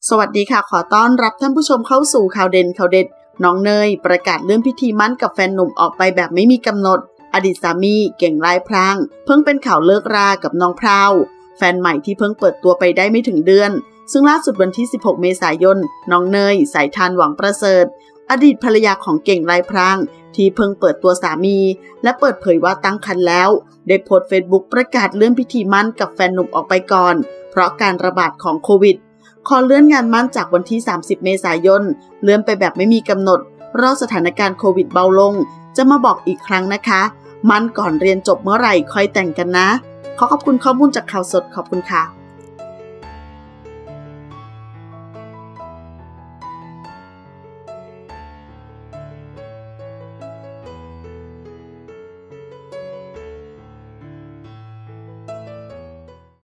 สวัสดีค่ะขอต้อนรับท่านผู้ชมเข้าสู่ข่าวเด่นข่าวเด็ดน้องเนยประกาศเลื่อนพิธีมั่นกับแฟนหนุ่มออกไปแบบไม่มีกำหนดอดีตสามีเก่งลายพรางเพิ่งเป็นข่าวเลิกรากับน้องพราวแฟนใหม่ที่เพิ่งเปิดตัวไปได้ไม่ถึงเดือนซึ่งล่าสุดวันที่16เมษายนน้องเนยสายทานหวังประเสริฐอดีตภรรยาของเก่งลายพรางที่เพิ่งเปิดตัวสามีและเปิดเผยว่าตั้งครรภ์แล้วได้โพสต์ Facebook ประกาศเลื่อนพิธีมั่นกับแฟนหนุ่มออกไปก่อนเพราะการระบาดของโควิดขอเลื่อนงานมั่นจากวันที่30เมษายนเลื่อนไปแบบไม่มีกำหนดรอสถานการณ์โควิดเบาลงจะมาบอกอีกครั้งนะคะมั่นก่อนเรียนจบเมื่อไหร่ค่อยแต่งกันนะขอบคุณข้อมูลจากข่าวสดขอบคุณค่ะ